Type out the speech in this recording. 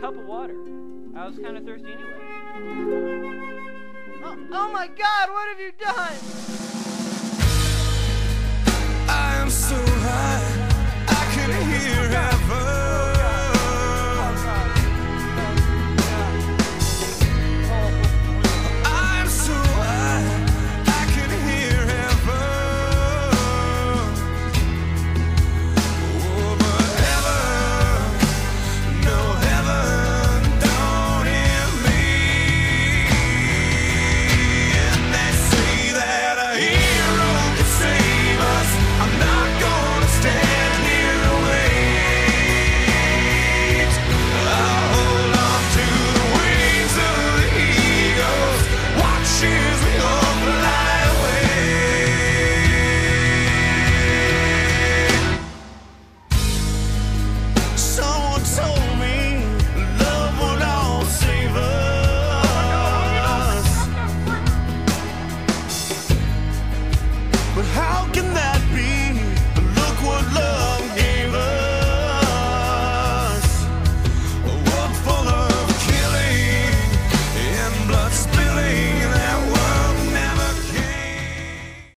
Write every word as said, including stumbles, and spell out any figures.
cup of water. I was kind of thirsty anyway. Oh, oh my God, what have you done? I am so